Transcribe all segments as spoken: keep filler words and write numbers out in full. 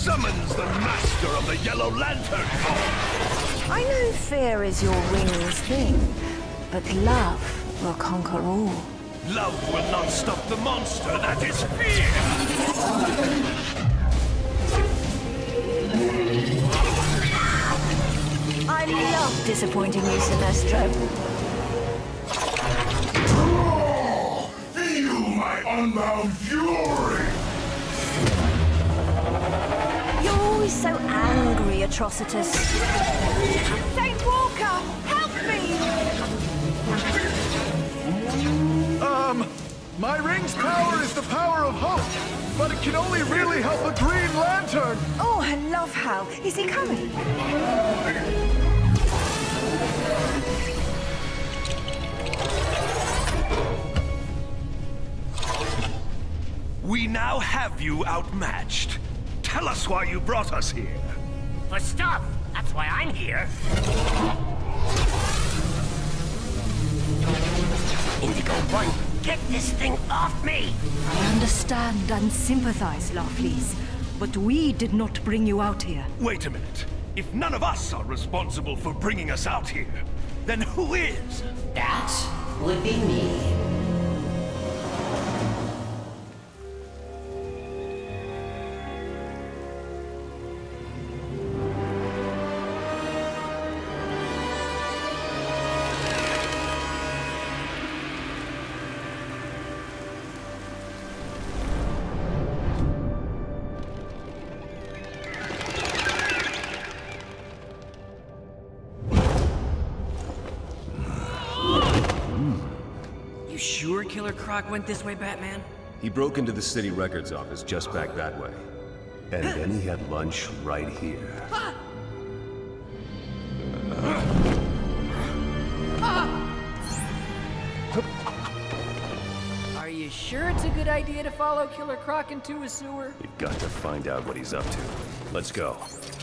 summons the master of the Yellow Lantern Corps. I know fear is your wings thing, but love will conquer all. Love will not stop the monster that is fear! I love disappointing you, Sinestro. You, my unbound fury! You're always so angry, Atrocitus. Saint Walker, help me! Um, my ring's power is the power of hope, but it can only really help a Green Lantern! Oh, I love Hal. Is he coming? We now have you outmatched. Tell us why you brought us here. For stuff! That's why I'm here. Indigo One, get this thing off me! I understand and sympathize, Larfleeze, but we did not bring you out here. Wait a minute. If none of us are responsible for bringing us out here, then who is? That would be me. Sure Killer Croc went this way, Batman? He broke into the city records office just back that way. And then he had lunch right here. Are you sure it's a good idea to follow Killer Croc into a sewer? We've got to find out what he's up to. Let's go.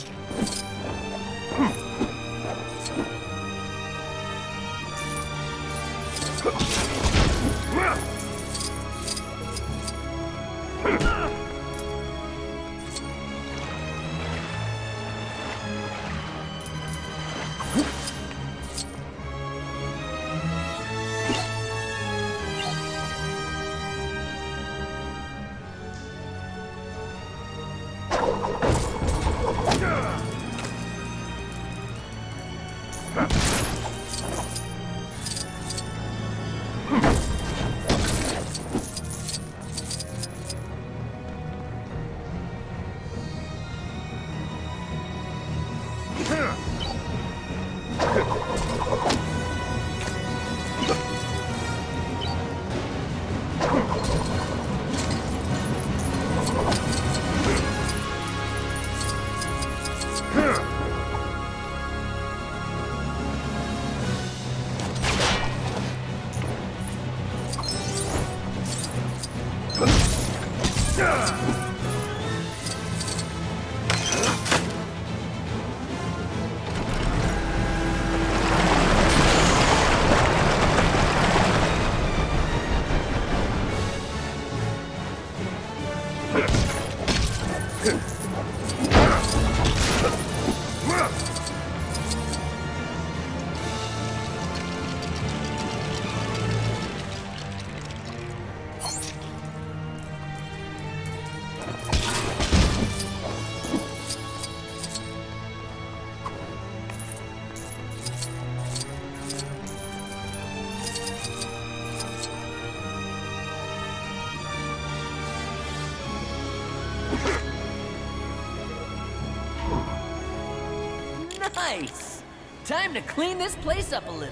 Nice! Time to clean this place up a little.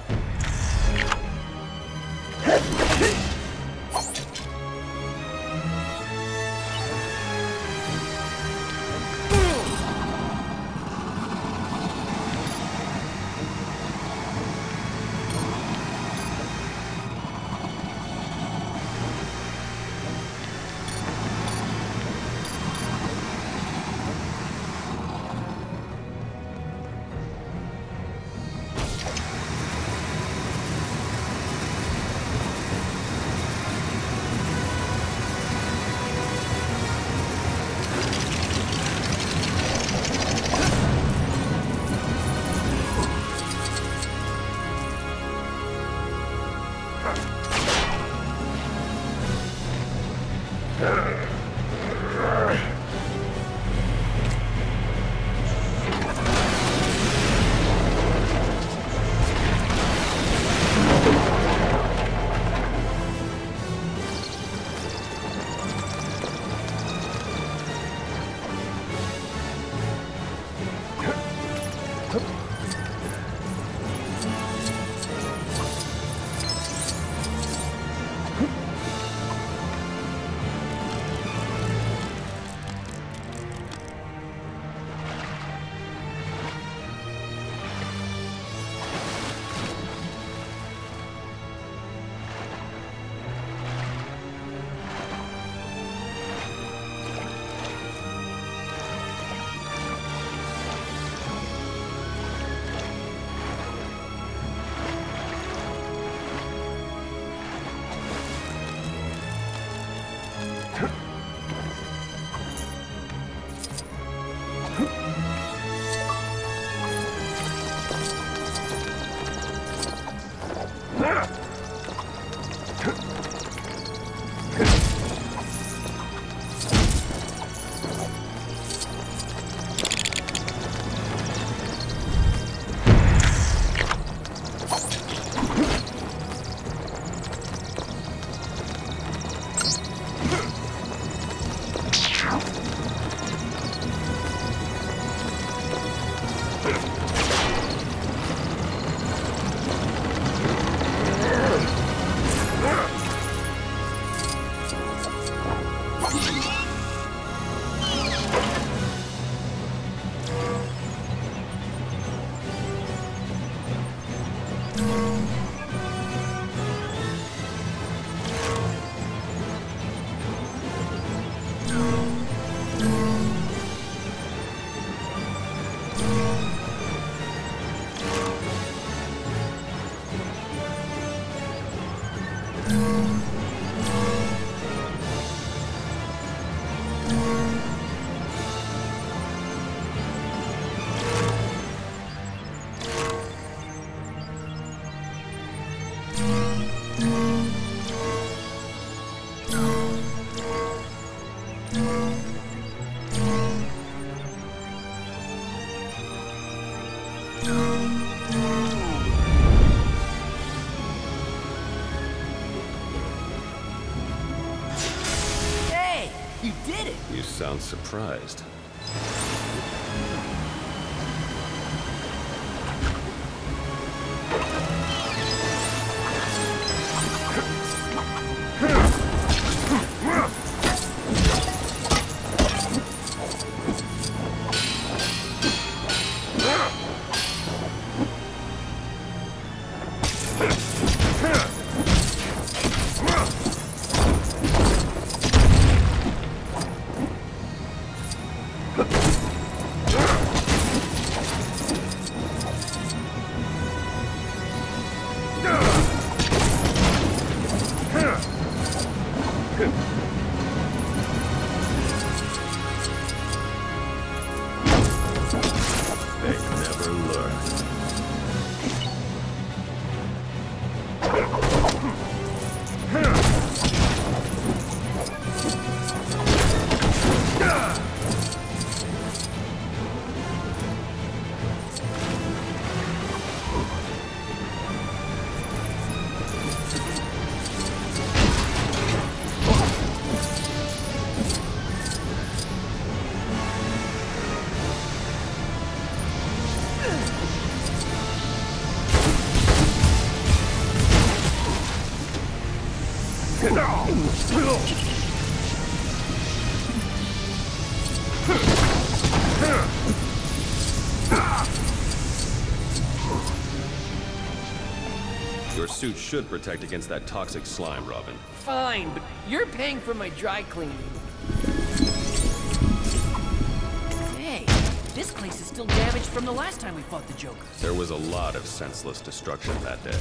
Hey, you did it! You sound surprised. They never learn. Your suit should protect against that toxic slime, Robin. Fine, but you're paying for my dry cleaning. Hey, this place is still damaged from the last time we fought the Joker. There was a lot of senseless destruction that day.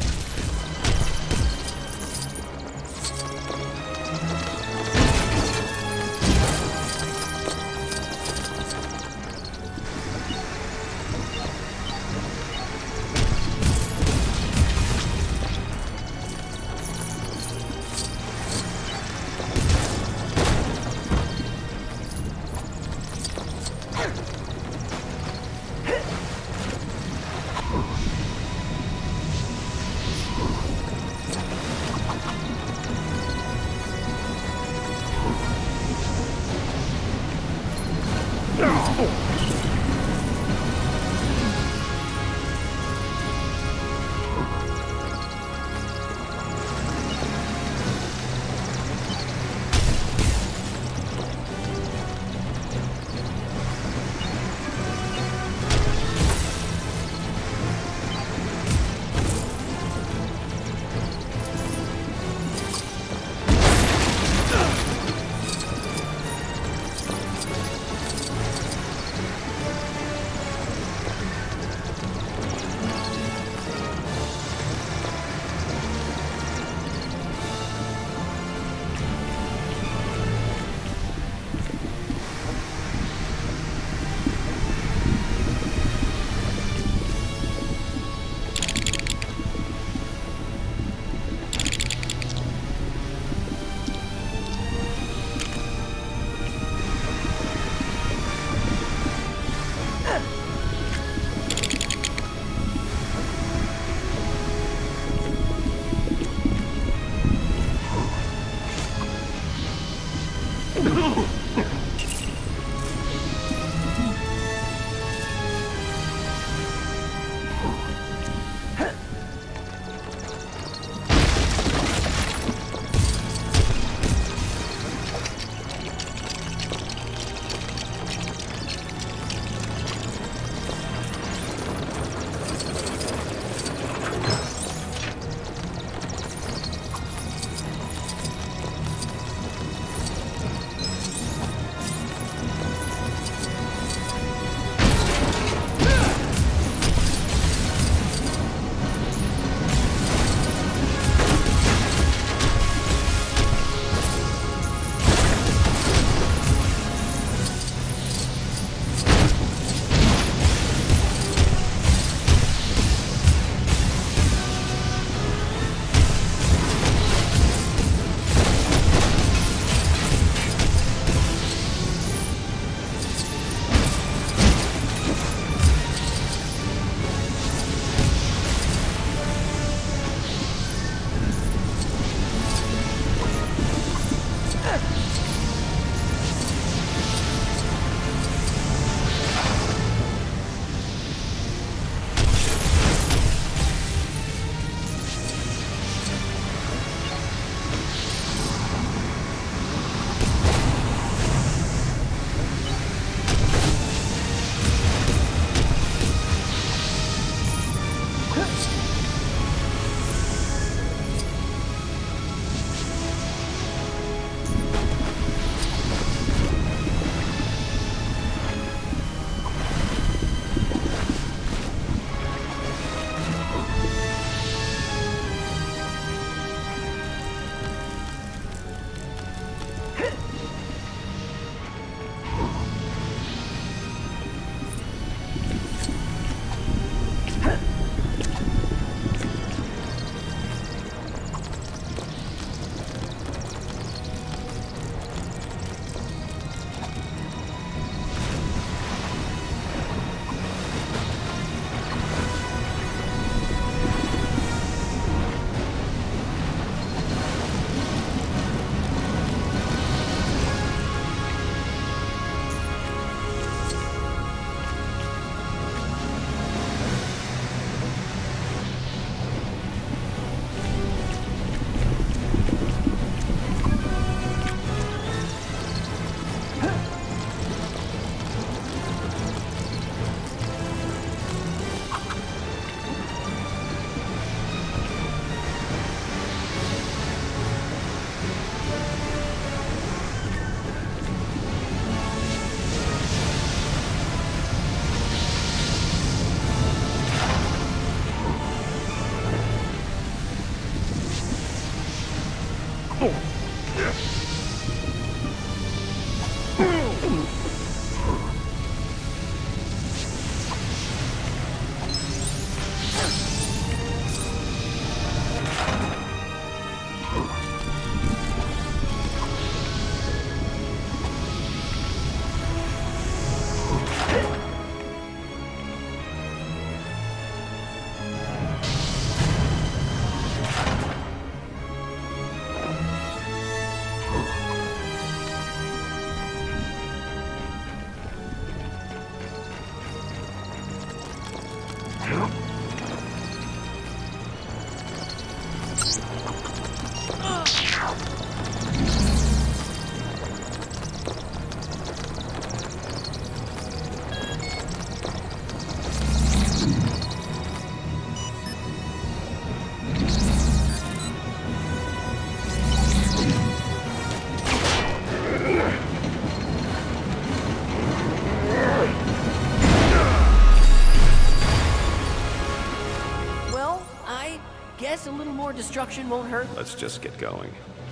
more destruction won't hurt? Let's just get going.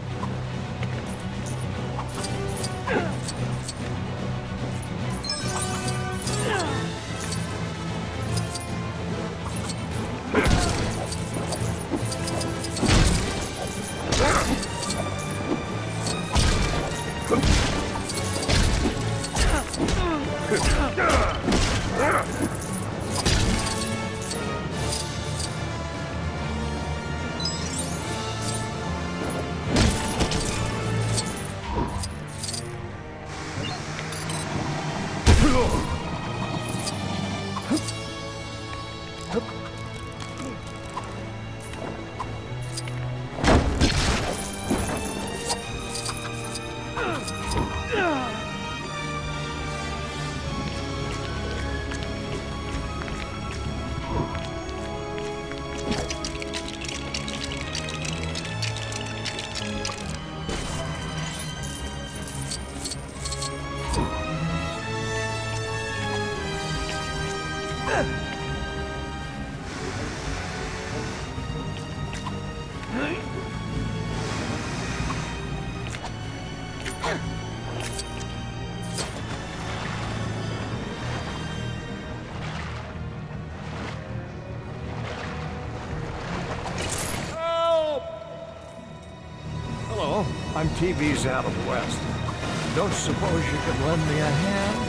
I'm T V's out of the West. Don't suppose you could lend me a hand?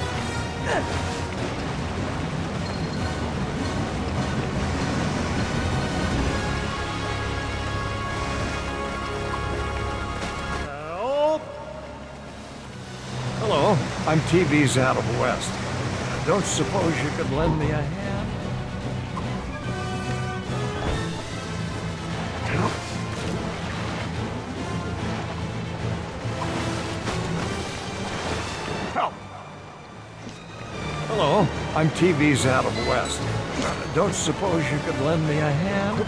Help! Hello, I'm T V's out of the West. Don't suppose you could lend me a hand? Hello, I'm T V's out of the West. Don't suppose you could lend me a hand?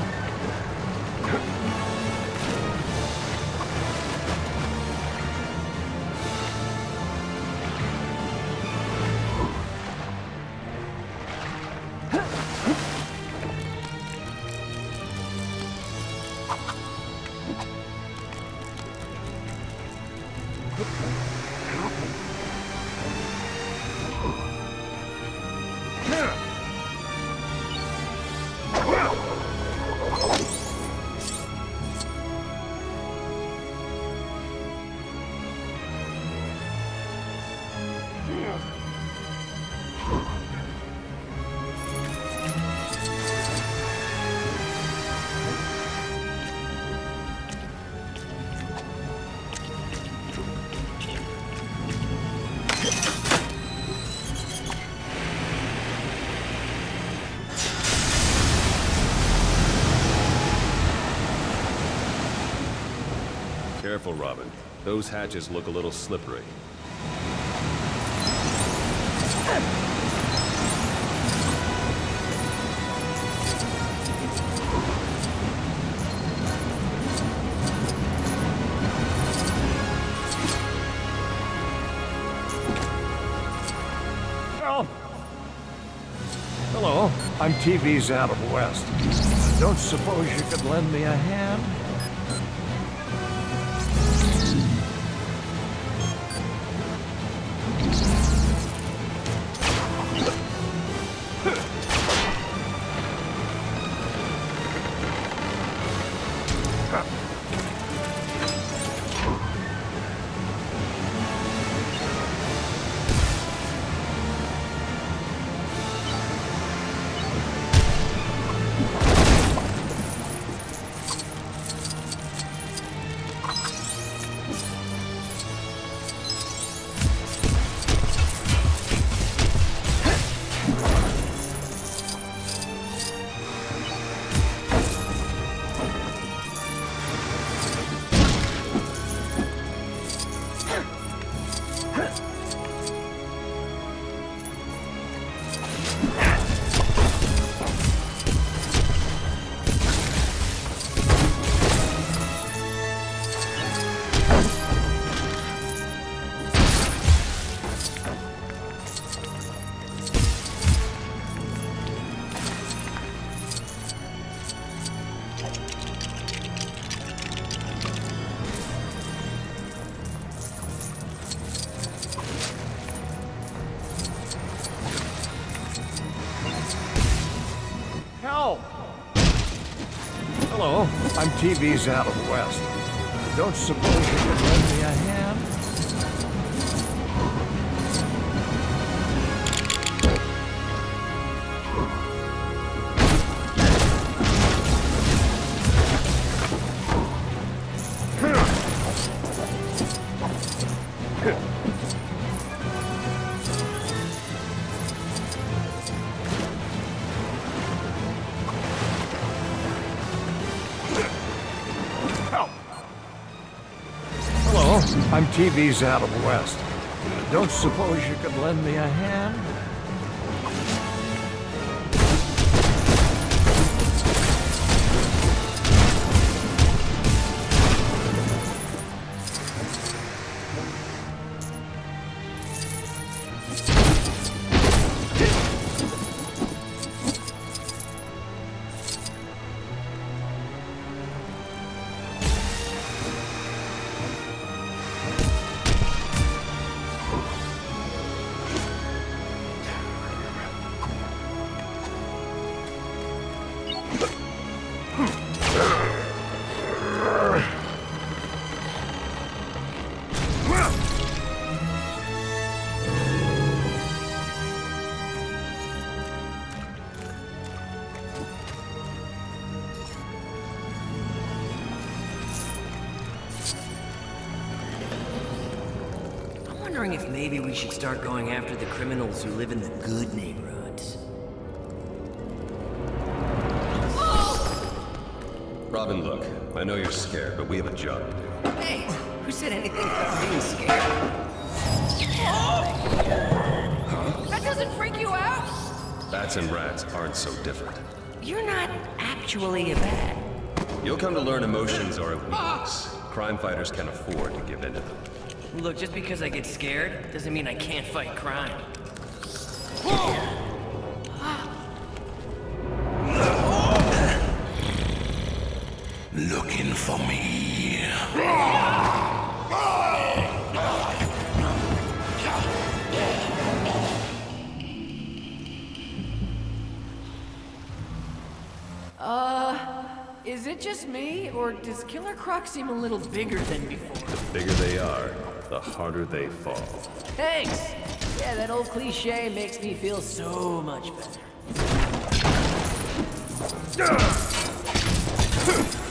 Careful, Robin. Those hatches look a little slippery. Oh. Hello, I'm T V's out of the West. Don't suppose you could lend me a hand? Help! Hello, I'm T V's Adam West. Don't suppose you could lend me a hand? I'm T V's Adam West. Don't suppose you could lend me a hand? I'm wondering if maybe we should start going after the criminals who live in the good neighborhoods. Robin, look, I know you're scared, but we have a job to do. Hey, who said anything about being scared? That doesn't freak you out? Bats and rats aren't so different. You're not actually a bat. You'll come to learn emotions are a weakness. Crime fighters can't afford to give in to them. Look, just because I get scared doesn't mean I can't fight crime. Looking for me. Uh, is it just me, or does Killer Croc seem a little bigger than before? The bigger they are, the harder they fall. Thanks! Yeah, that old cliche makes me feel so much better.